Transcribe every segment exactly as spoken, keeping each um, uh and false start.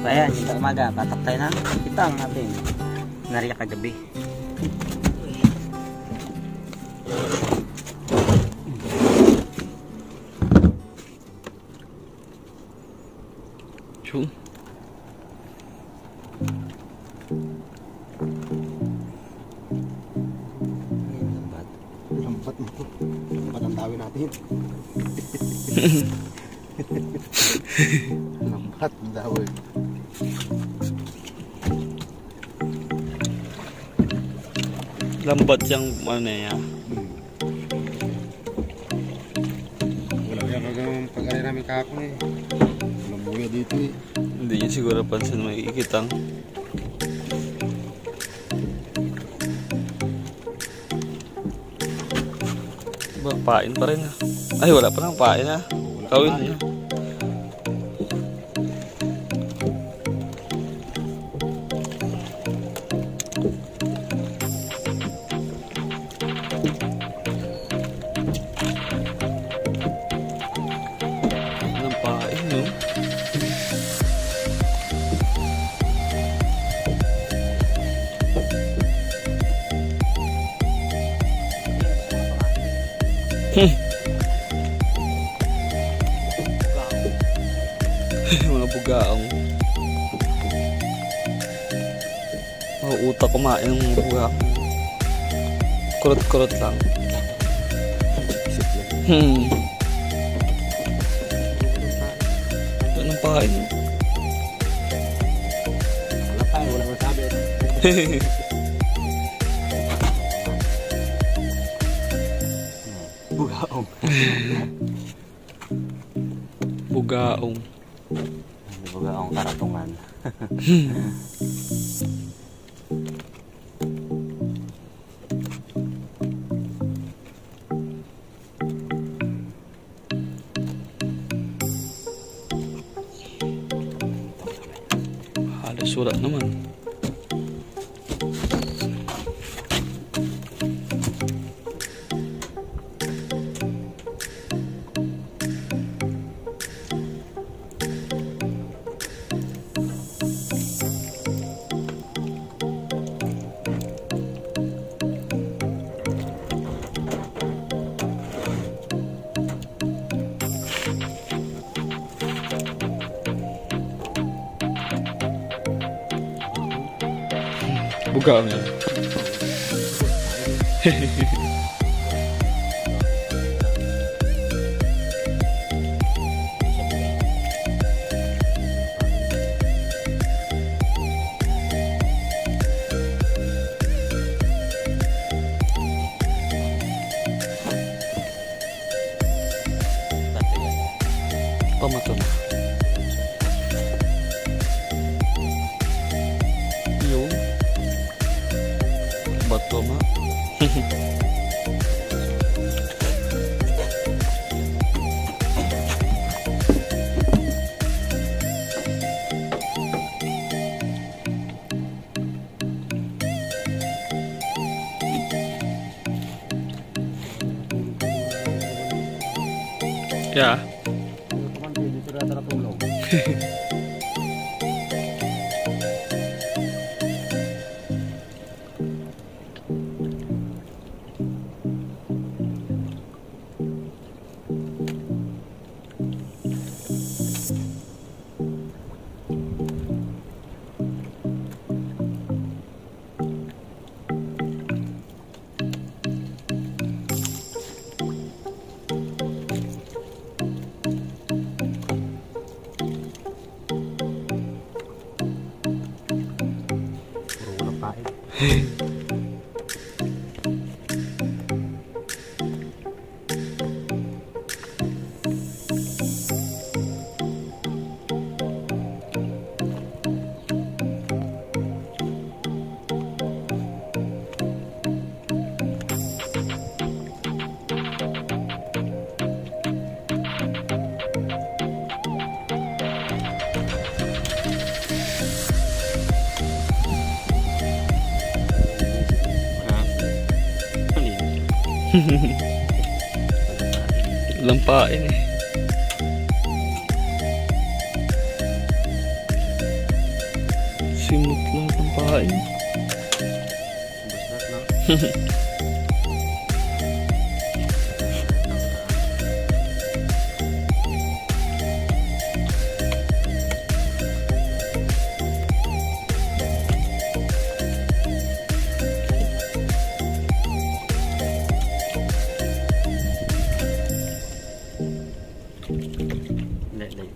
So ayan, yung umaga, tatak tayo na kitang natin. Nariya kagabi. Chun. Lambat. Lambat mo. Lambat ang tawin natin. Lambat ang tawin. Lambat yung ano niya. Wala kaya kagang pag-ari namin kahapon eh. Walang buya dito eh. Hindi niya siguro pansin may ikitang. Ba, pain pa rin ah. Ay, wala pa nang pain ah. Kawin niya. Anong pain no? Mga bugaong. Mga utak kumain ng mga bugaong. Kurot-kurot lang. Hmm. Ito anong pain no? Wala pa eh, wala masabi. Bugaong. Bugaong. Bugaong karatungan. Halos wala naman. Bugaong yan. Pamaton. Yung bato ma. Ya. Dito na taratulog. Lampain eh. Simot lahat ng pain. Basta na. Hindi, hindi.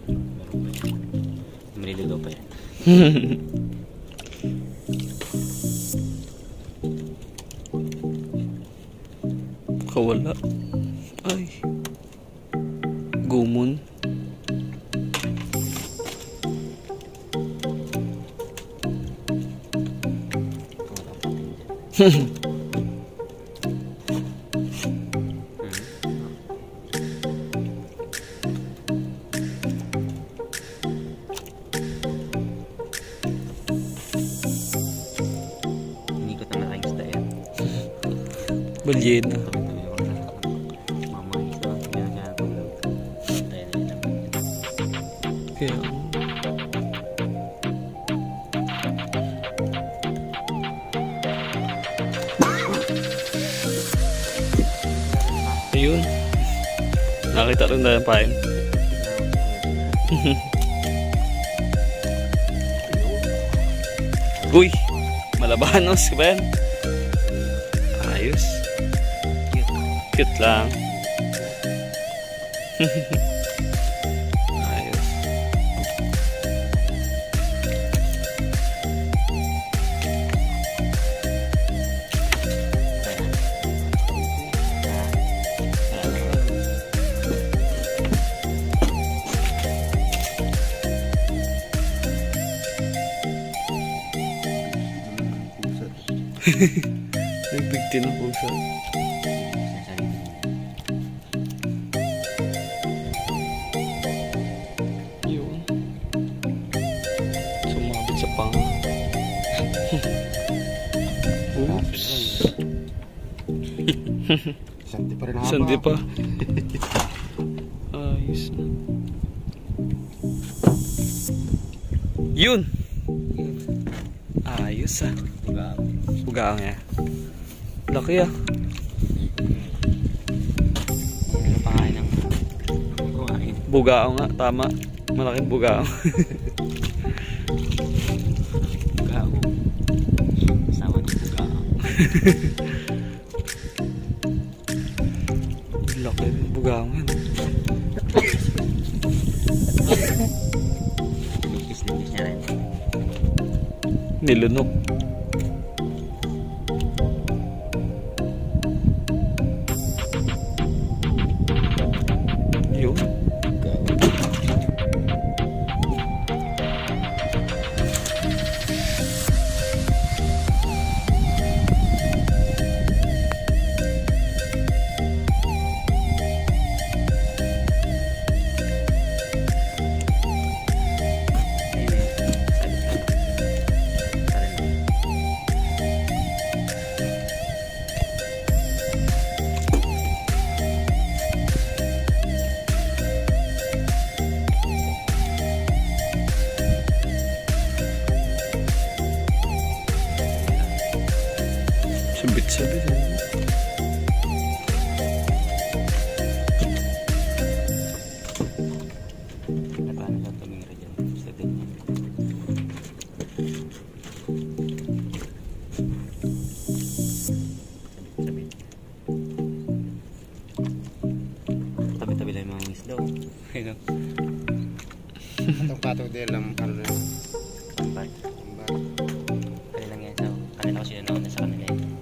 Maliligaw pa yan. Kawala. Ay. Gumon. Hindi ko na lang isda yan. Balyena. Kaya. Ayun. Nakita rin na yung pain. Uy! Malabanos ba yan? Ayos. Cute. Cute lang. Ayos. Nagbigti ng pusa. Yun. Sumabit sa pang. Oops. Santi pa rin haba. Sandi pa. Ayos na. Yun! Ayos ah. Bugaang eh. Laki ah. Ano pa kain ng kumain? Bugaang nga, tama. Malaking bugaang. Bugaang. Kasama ng bugaang. Laki rin bugaang yan. Lipis-lipis niya rin. Nilunok. Yun. Sabit-sabit. Paano siya tumira dyan? Sa ganyan. Sabit-sabit. Tabi-tabi lang yung mga isda. Ayun. Itong patong din lang. Ano na yun? Tampay. Kanilang yan. So, kanila ko sila nauna sa kanila yan.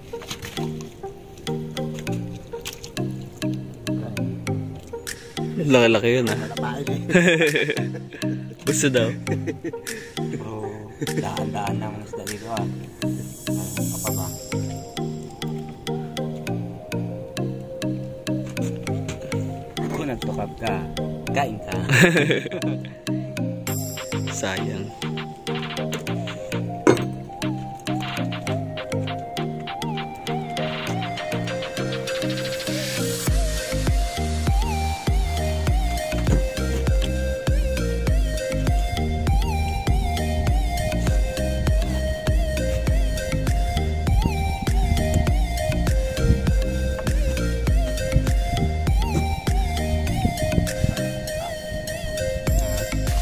Laki-laki yun ah. Gusto daw. Bro, daan-daan na mga isda dito ah. Ano pa ba? Kung nagtukap ka, kain ka. Sayang.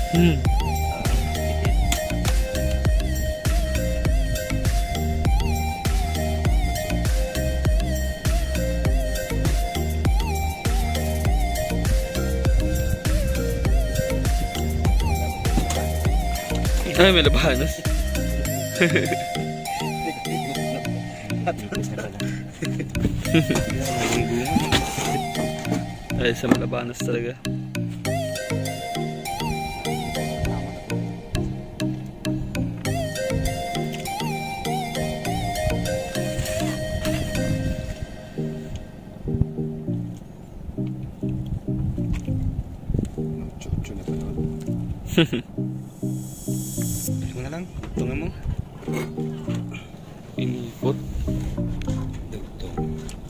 Hmm. Ay, may labanas. Ay, sa malabanas talaga. Chuchu na pala. Ito na lang. Tungan mo. Inikot. Dugtong.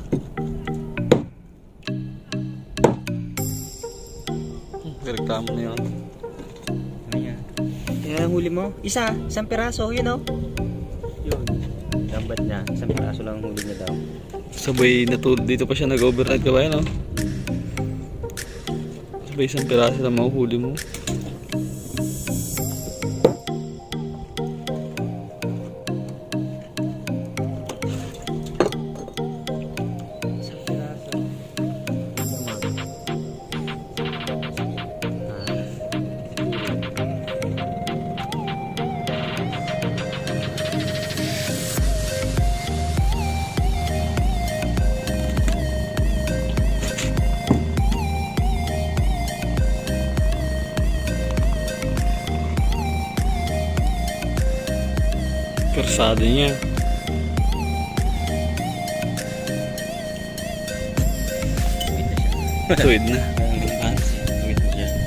Reklamo na yun. Ano yan? Kaya ang huli mo? Isa, isang piraso, yun o. Yun. Lambat niya, isang piraso lang ang huli niya daw. Sabay natulog dito pa siya nag-overnight ka ba yan, no? Sabay isang piraso na mahuhuli mo. Isang piraso. Persado niya. Tuwid na. Ang gumpas, tuwid mo siya.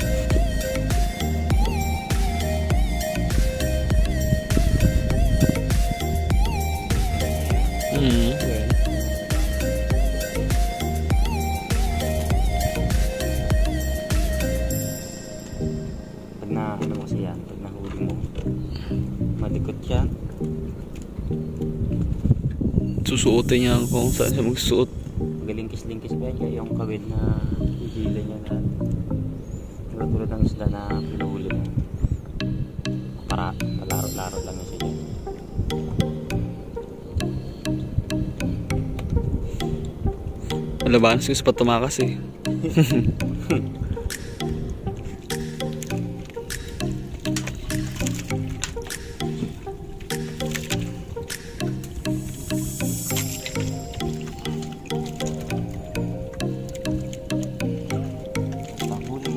Hmm. Pag na, ano mo siya, pag nahuli mo, malikot siya. Susuotin niya kung saan siya magsuot. Magalingkis-lingkis pa yan kaya yung kawid na hihila niya na tulad-tulad ng isla na pinuhuli mo. Para palaro-laro lang yun siya. Malabanas gusto pa tumakas eh. Panghuli.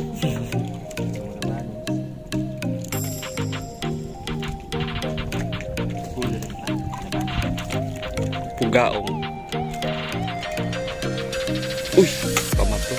Huli rin pa. Pugaong. Uy! Pamato.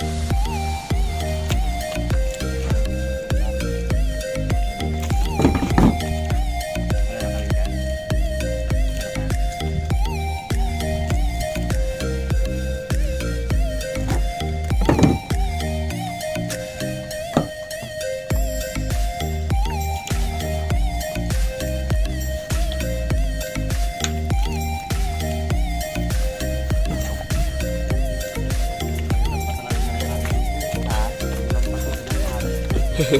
So,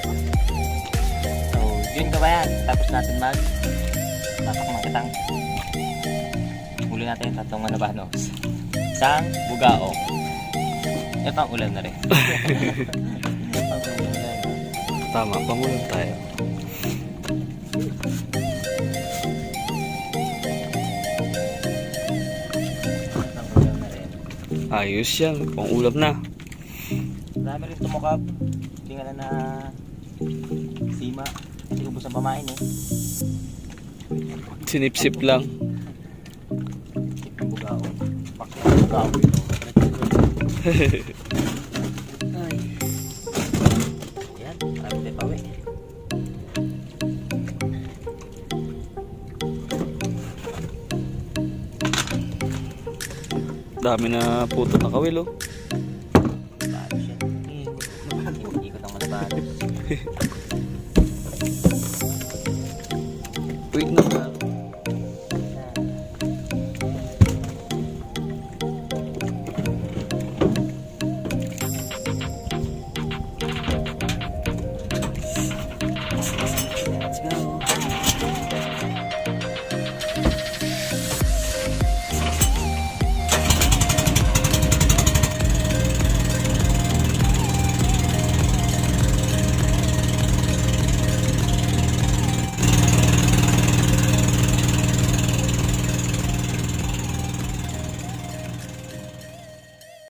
yun ka ba yan? Tapos natin mag tapak mga katang. Huli natin yung tatlong malabanos. Isang bugaong. Eh, pang ulam na rin. Pang ulam na rin. Tama, pangulang tayo. Pang ulam na rin. Ayos yan, pang ulam na. Marami rin tumukap. Hindi nga na sima. Hindi ubos ang pamain eh. Sinipsip lang. Yung bugaong. Pakla yung bugaong ito. Ay. Yan, marami tayo pawi. Dami na puto na kawil, oh. Balos yan. Ikot ang malabanos.